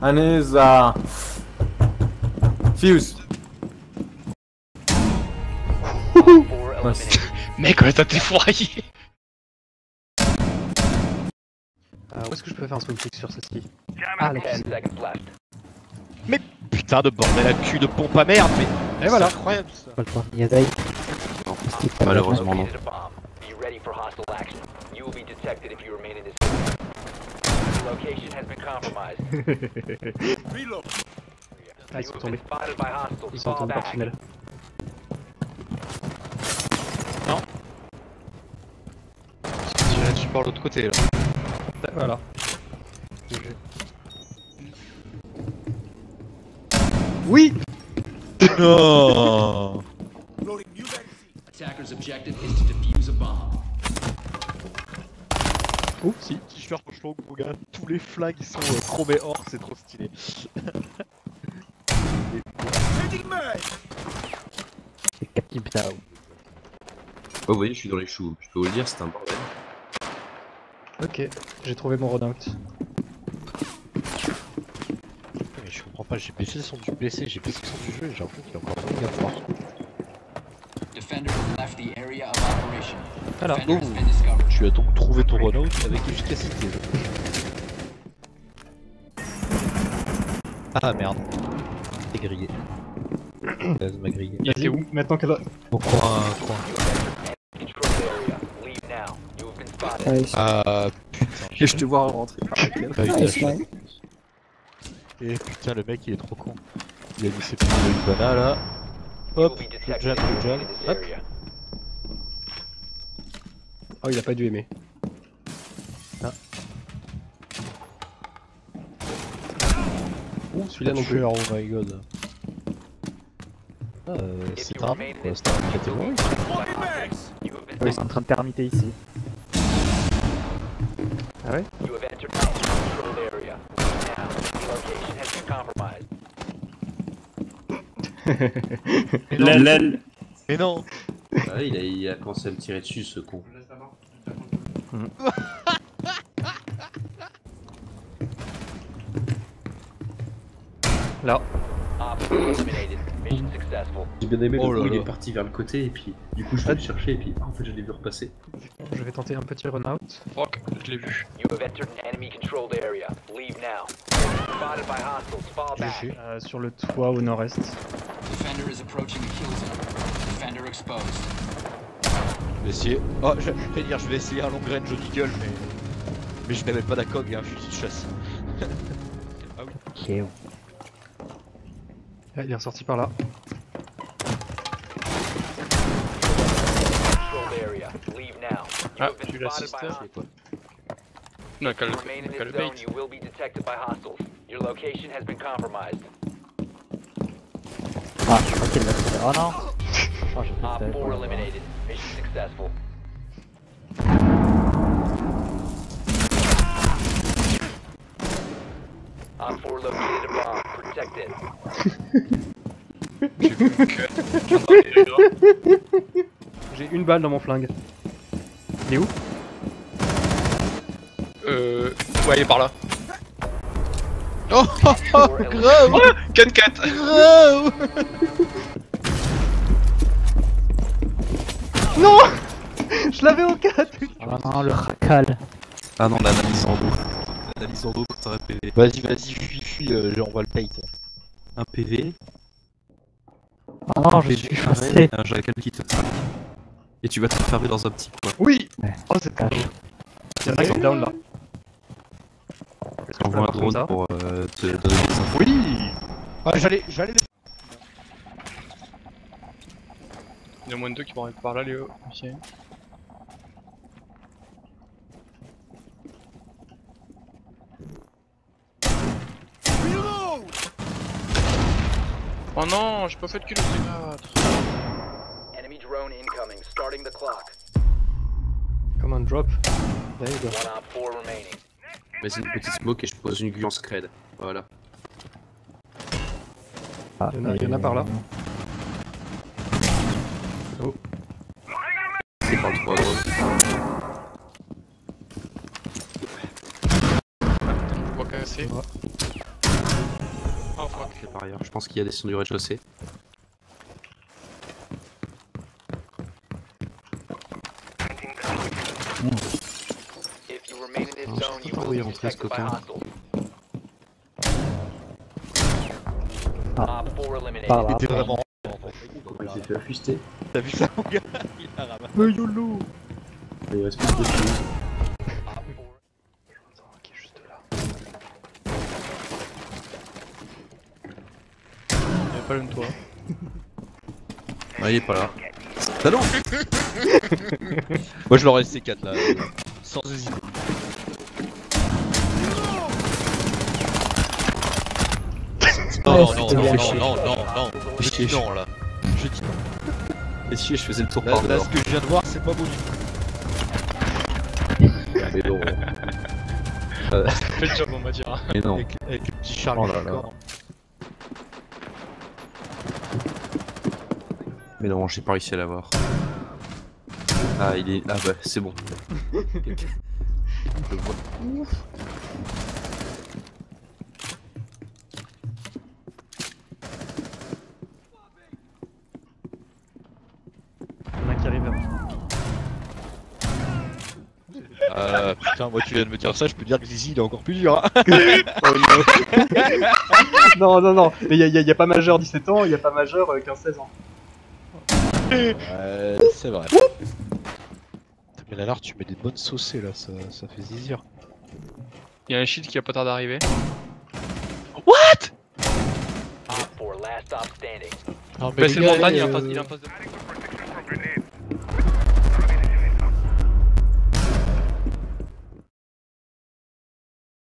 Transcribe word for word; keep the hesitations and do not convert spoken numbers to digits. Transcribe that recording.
Aneza. Fuse. Mec, on a été foiré. Euh, où est-ce que je peux faire un swing kick sur cette fille? Ah, la piscine. Mais putain de bordel à cul de pompe à merde, mais. Et voilà. C'est incroyable ça. Pas le point. Il y a Dave. Malheureusement non. Ah, ils sont tombés. Ils sont tombés par tunnel. Non. Je suis par l'autre côté là. Voilà. Oui. Non. Attacker's objective is to defuse a bomb. Oh si, t-shirt long mon gars, tous les flingues ils sont euh, chromés or, c'est trop stylé. C'est Captain Ptao. Oh oui, je suis dans les choux, je peux vous le dire, c'est un bordel. Ok, j'ai trouvé mon roadout. Mais je comprends pas, j'ai baissé le son du P C, j'ai baissé le son du jeu et j'ai l'impression qu'il est encore pas méga fort. Defender left the area of operation. Alors, Defender has been discovered. Tu as donc trouvé ton Renault avec efficacité. Ah merde. T'es grillé. Gaz m'a grillé. il était où? Maintenant qu'elle a... Au coin, coin. Ah putain. Et je te vois rentrer par laquelle. Pas eu de chance. Et putain le mec il est trop con. Il a mis ses petites Ivana là. Hop, le jab, le jab. Hop. Oh, il a pas dû aimer. Ah. Ouh, celui-là non plus. Oh my god. Ah, euh, c'est un quoi, c'est un catégorie. Oui, ils sont en train de termiter ici. Ah ouais? Lel. Mais non. Ah, il, a, il a commencé à me tirer dessus ce con. Là. J'ai bien aimé Oh le là coup, il là. est parti vers le côté et puis du coup je vais le chercher et puis en fait je l'ai vu repasser. Je vais tenter un petit run-out. Fuck, je l'ai vu. G G. Euh, sur le toit au nord-est. Defender is approaching the kill zone. Defender exposed. Je vais essayer. Oh, je vais dire, je vais essayer un long range au Deagle, mais. Mais je n'avais pas d'A C O G et un fusil de chasse. Ah oui. Ok. Ah, il est ressorti par là. Ah, tu l'assistes là? Non, quel le bait. Ah, je crois qu'il l'a fait. Oh non. Oh, j'ai fait ça. J'ai une balle dans mon flingue. Il est où? Euh. Ouais, il est par là. Oh, oh, oh grave. quatre quatre. Grave. Non. Je l'avais au quatre. Oh non, le racal. Ah non, l'analyse en dos. L'analyse en dos quand t'aurais P V. Vas-y, vas-y, fuis, fuis, euh, j'envoie le bait. Un P V. Oh non, un je P V suis carré, chassé. un jacal qui te traque. Et tu vas te fermer dans un petit coin. Oui. Ouais. Oh, c'est Cache. Il y en a qui sont down là. Est-ce que je peux J'envoie un l'avoir comme drone ça? pour euh, te donner des infos. Oui. Ah, j'allais, j'allais les. Il y en a moins de deux qui vont arriver par là, Léo. Ok. Oh non, j'ai pas fait de kilo C quatre. Enemy drone incoming, starting the clock. Comme un drop. There you go. One op four remaining. Vas-y, une petite smoke et je pose une glu en scred. Voilà. Ah, Il y en a, il y en a par là. Oh. C'est par le trois drone. On va casser. crois qu'il est par ailleurs. Je pense qu'il y a descendu au rez-de-chaussée. If you remain in this Non, je zone, sais you pas où will il est be rentré, ce detected by coquin. hostiles. Ah. Op four eliminated. Par là. T'es vraiment. Comment il s'est fait affuster? T'as vu ça, mon gars? Il a ramassé. Mais YOLO. Il reste plus de fuse. Attends, qui est juste là. Il y a pas le toit. Ah, il est pas là. Talon. Moi je l'aurais C quatre là, euh, sans hésiter. Non, non, non, non, non, non, non, non, je dis non là. Je dis Et si je faisais le tour là, par là, dehors. ce que je viens de voir, c'est pas beau du tout. Mais non. Fais le job, on va dire. Mais non. Avec, avec le petit Charles. Oh là là. encore. Mais non, j'ai pas réussi à l'avoir. Ah, il est. Ah bah, c'est bon. Je le vois. Il y en a qui arrive vers moi. Euh, putain, moi tu viens de me dire ça, je peux dire que Zizi il est encore plus dur. Hein. Non, non, non, mais il y, a- y a- y a pas majeur dix-sept ans, il y a pas majeur euh, quinze seize ans. Euh, c'est vrai. Mais là, tu mets des bonnes saucées là, ça, ça fait zizir. Il y a un shield qui a pas tard d'arriver. Op four last stop standing. Non, Bah, c'est le gars, montagne, il est en euh, face- il est en face de.